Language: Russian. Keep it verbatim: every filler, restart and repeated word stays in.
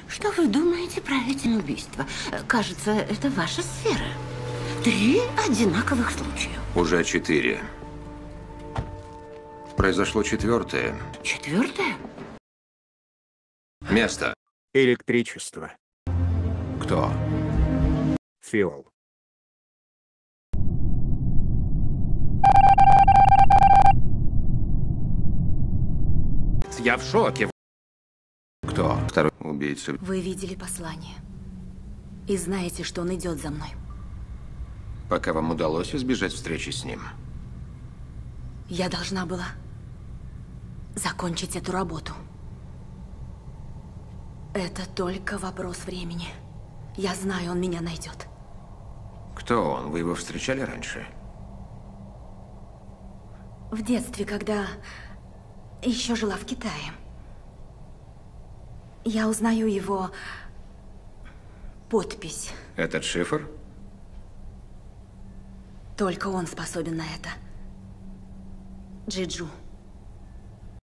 Что вы думаете про эти убийства? Кажется, это ваша сфера. Три одинаковых случая. Уже четыре. Произошло четвертое. Четвертое? Место. Электричество. Кто? Фиол. Я в шоке. Кто? Второй убийца. Вы видели послание. И знаете, что он идет за мной. Пока вам удалось избежать встречи с ним. Я должна была закончить эту работу. Это только вопрос времени. Я знаю, он меня найдет. Кто он? Вы его встречали раньше? В детстве, когда еще жила в Китае. Я узнаю его подпись. Этот шифр? Только он способен на это. Джиджу.